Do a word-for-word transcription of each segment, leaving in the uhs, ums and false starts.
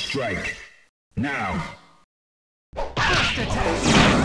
strike. Now. First attack.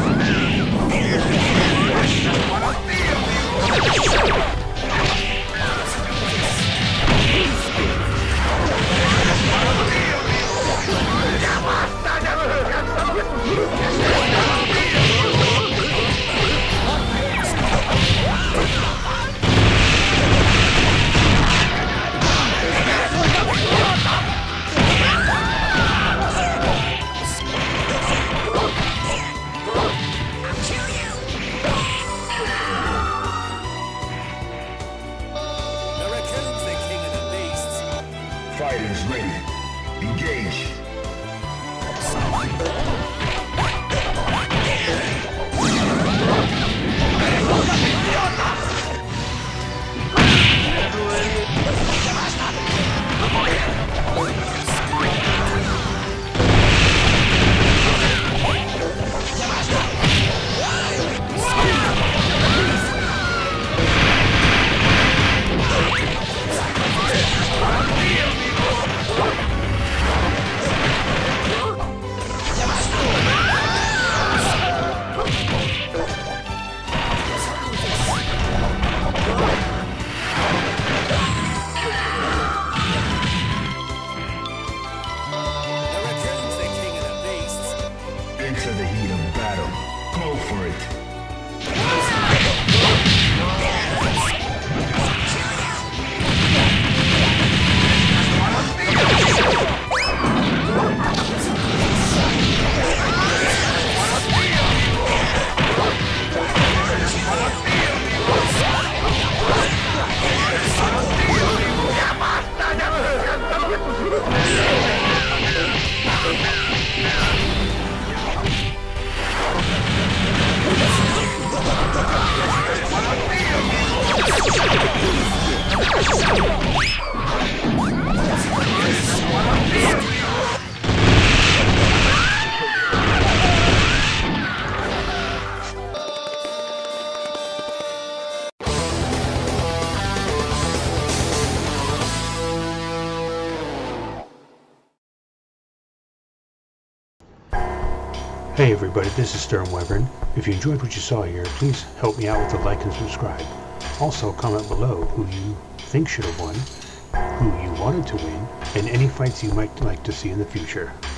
Fighters ready. Engage. Into the heat of battle. Go for it. Hey everybody, this is SturmWyvern. If you enjoyed what you saw here, please help me out with a like and subscribe. Also, comment below who you think should have won, who you wanted to win, and any fights you might like to see in the future.